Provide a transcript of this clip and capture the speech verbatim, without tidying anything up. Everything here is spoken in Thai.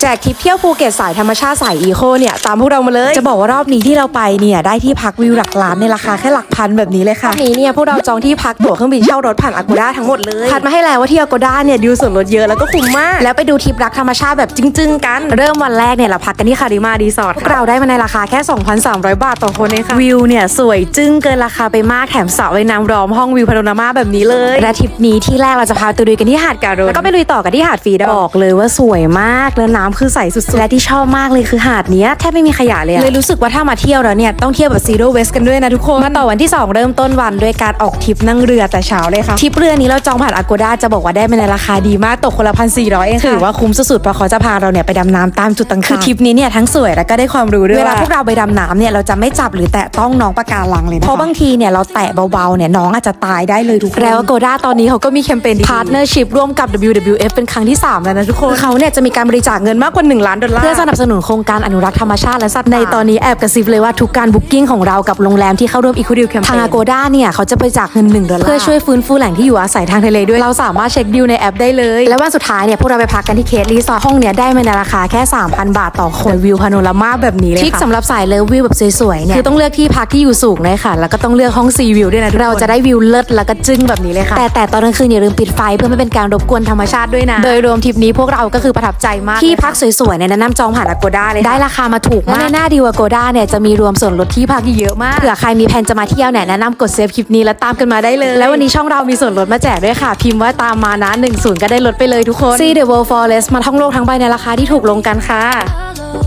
แจกทริปเที่ยวภูเก็ตสายธรรมชาติสายอีโคเนี่ยตามพวกเรามาเลยจะบอกว่ารอบนี้ที่เราไปเนี่ยได้ที่พักวิวหลักล้านในราคาแค่หลักพันแบบนี้เลยค่ะรอบนี้เนี่ยพวกเราจองที่พักตั๋วเครื่องบินเช่ารถผ่าน Agoda ทั้งหมดเลยคัดมาให้แล้วว่าที่ Agoda เนี่ยดิวส่วนลดเยอะแล้วก็คุ้มมากแล้วไปดูทริปรักธรรมชาติแบบจึ้งๆกันเริ่มวันแรกเนี่ยเราพักกันที่คาริมารีสอร์ทพวกเราได้มาในราคาแค่ สองพันสามร้อย บาทต่อคนเองค่ะวิวเนี่ยสวยจึ้งเกินราคาไปมากแถมสระว่ายน้ำล้อมห้องวิวพาโนรามาแบบนี้เลยและทริปนี้ที่แรกเราจะพาตัวลุยกันที่หาดการุณแล้วก็ไปลุยต่อกันที่หาดฟรีดอมบอกเลยว่าสวยมากแล้วน้ำคือใสสุดๆและที่ชอบมากเลยคือหาดนี้แทบไม่มีขยะเลยเลยรู้สึกว่าถ้ามาเที่ยวแล้วเนี่ยต้องเที่ยวแบบ Zero Waste กันด้วยนะทุกคนมาต่อวันที่สองเริ่มต้นวันด้วยการออกทริปนั่งเรือแต่เช้าเลยค่ะทริปเรือนี้เราจองผ่าน Agoda จะบอกว่าได้มาในราคาดีมากตกคนละ หนึ่งพันสี่ร้อย เองค่ะถือว่าคุ้มสุดๆเพราะเขาจะพาเราเนี่ยไปดำน้ำตามจุดต่างๆคือทริปนี้เนี่ยทั้งสวยแล้วก็ได้ความรู้ด้วยเวลาพวกเราไปดำน้ำเนี่ยเราจะไม่จับหรือแตะต้องน้องปะการังเลยนะเพราะบางทีเนี่ยเราแตะเบาๆเนี่ยน้องอาจจะตายได้เลยทุกคนแล้ว Agoda ตอนนี้เขาก็มีแคมเปญ Partnership ร่วมกับ ดับเบิลยู ดับเบิลยู เอฟ เป็นครั้งที่สามแล้วนะทุกคนเขาเนี่ยจะมีการบริจาคเงินมากกว่าหนึ่งล้านดอลลาร์เพื่อสนับสนุนโครงการอนุรักษ์ธรรมชาติและสัตว์ในตอนนี้แอบกระซิบเลยว่าทุกการบุ๊กิ้งของเรากับโรงแรมที่เข้าร่วม Eco Deal แคมเปญทาง Agoda เนี่ยเขาจะบริจาคเงินหนึ่งดอลลาร์เพื่อช่วยฟื้นฟูแหล่งที่อยู่อาศัยทางทะเลด้วยเราสามารถเช็คดีลในแอปได้เลยและวันสุดท้ายเนี่ยพวกเราไปพักกันที่เคสรีสอร์ทห้องเนี่ยได้มาในราคาแค่ สามพัน บาทต่อคนวิวพาโนรามาแบบนี้เลยค่ะทริปสำหรับสายเลิฟวิวแบบสวยๆเนี่ยคือต้องเลือกที่พักที่อยู่สูงเลยค่ะแล้วก็ต้องเลือกห้องซีวิวด้วยนะเราจะได้วิวเลิศแล้วก็จึ้งแบบนี้เลยค่ะแต่แต่ตอนกลางคืนอย่าลืมปิดไฟเพื่อไม่เป็นการรบกวนธรรมชาติด้วยนะโดยรวมทริปนี้พวกเราก็คือประทับใจมากที่พักสวยๆเนี่ยแนะนำจองผ่าน Agoda เลยได้ราคามาถูกมากในหน้าดีล Agoda เนี่ยจะมีรวมส่วนลดที่พักเยอะมากเผื่อใครมีแผนจะมาเที่ยวเนี่ยแนะนำกดเซฟคลิปนี้แล้วตามกันมาได้เลยแล้ววันนี้ช่องเรามีส่วนลดมาแจกด้วยค่ะพิมพ์ว่าตามมานะหนึ่งศูนย์ก็ได้ลดไปเลยทุกคน See the World Forest มาท่องโลกทั้งใบในราคาที่ถูกลงกันค่ะ